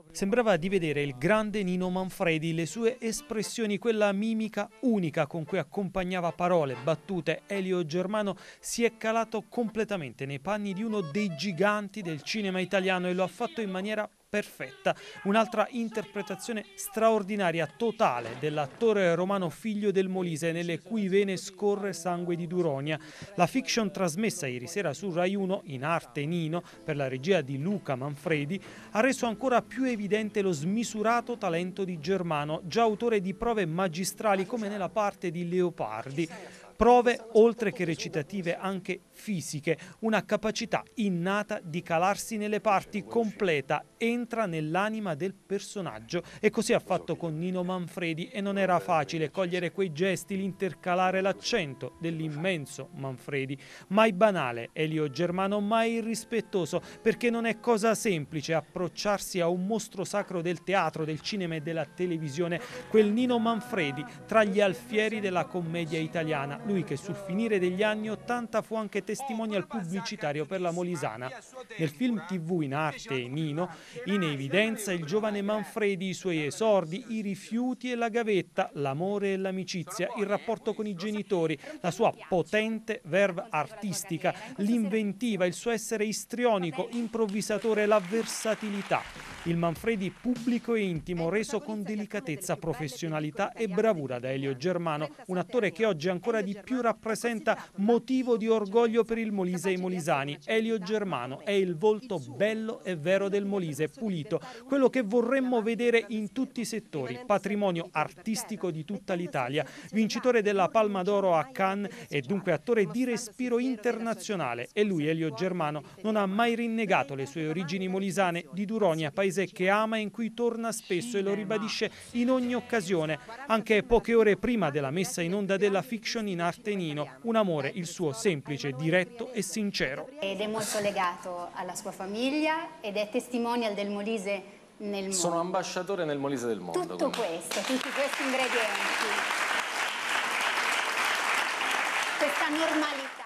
Sembrava di vedere il grande Nino Manfredi, le sue espressioni, quella mimica unica con cui accompagnava parole, battute. Elio Germano si è calato completamente nei panni di uno dei giganti del cinema italiano e lo ha fatto in maniera perfetta. Un'altra interpretazione straordinaria, totale, dell'attore romano figlio del Molise, nelle cui vene scorre sangue di Duronia. La fiction trasmessa ieri sera su Rai 1, in arte Nino, per la regia di Luca Manfredi, ha reso ancora più evidente lo smisurato talento di Germano, già autore di prove magistrali come nella parte di Leopardi. Prove, oltre che recitative, anche fisiche, una capacità innata di calarsi nelle parti completa, entra nell'anima del personaggio e così ha fatto con Nino Manfredi e non era facile cogliere quei gesti, l'intercalare l'accento dell'immenso Manfredi. Mai banale Elio Germano, mai irrispettoso, perché non è cosa semplice approcciarsi a un mostro sacro del teatro, del cinema e della televisione, quel Nino Manfredi tra gli alfieri della commedia italiana. Lui che sul finire degli anni '80 fu anche testimonial pubblicitario per la Molisana. Nel film TV in arte Nino, in evidenza il giovane Manfredi, i suoi esordi, i rifiuti e la gavetta, l'amore e l'amicizia, il rapporto con i genitori, la sua potente verve artistica, l'inventiva, il suo essere istrionico, improvvisatore, la versatilità. Il Manfredi pubblico e intimo, reso con delicatezza, professionalità e bravura da Elio Germano, un attore che oggi ancora di più rappresenta motivo di orgoglio per il Molise e i molisani. Elio Germano è il volto bello e vero del Molise, pulito, quello che vorremmo vedere in tutti i settori, patrimonio artistico di tutta l'Italia, vincitore della Palma d'Oro a Cannes e dunque attore di respiro internazionale. E lui, Elio Germano, non ha mai rinnegato le sue origini molisane di Duronia, paese che ama e in cui torna spesso e lo ribadisce in ogni occasione, anche poche ore prima della messa in onda della fiction in arte Nino, un amore, il suo, semplice, diretto e sincero. Ed è molto legato alla sua famiglia ed è testimonial del Molise nel mondo. Sono ambasciatore nel Molise del mondo. Tutto questo, tutti questi ingredienti, questa normalità.